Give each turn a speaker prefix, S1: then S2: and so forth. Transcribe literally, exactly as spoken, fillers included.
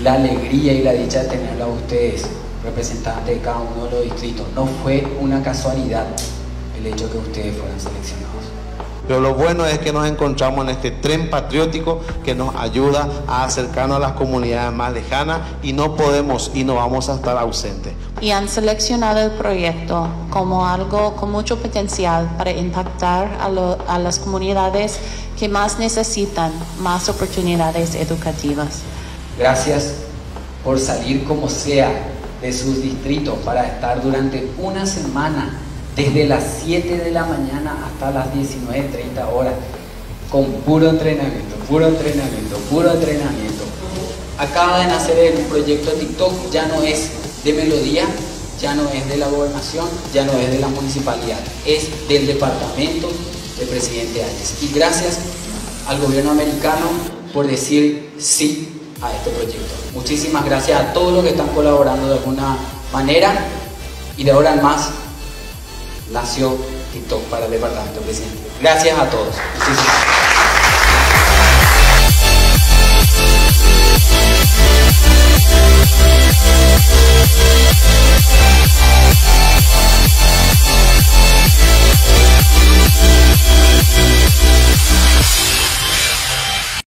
S1: la alegría y la dicha de tenerla a ustedes, representantes de cada uno de los distritos. No fue una casualidad el hecho que ustedes fueran seleccionados.
S2: Pero lo bueno es que nos encontramos en este tren patriótico que nos ayuda a acercarnos a las comunidades más lejanas y no podemos y no vamos a estar ausentes.
S3: Y han seleccionado el proyecto como algo con mucho potencial para impactar a, lo, a las comunidades que más necesitan más oportunidades educativas.
S1: Gracias por salir como sea de sus distritos para estar durante una semana desde las siete de la mañana hasta las diecinueve treinta horas, con puro entrenamiento, puro entrenamiento, puro entrenamiento. Acaba de nacer el proyecto TikTok, ya no es de Melodía, ya no es de la gobernación, ya no es de la municipalidad, es del departamento del presidente Áñez. Y gracias al gobierno americano por decir sí a este proyecto. Muchísimas gracias a todos los que están colaborando de alguna manera, y de ahora en más nació TikTok para el departamento del presidente. Gracias a todos. Muchísimas gracias.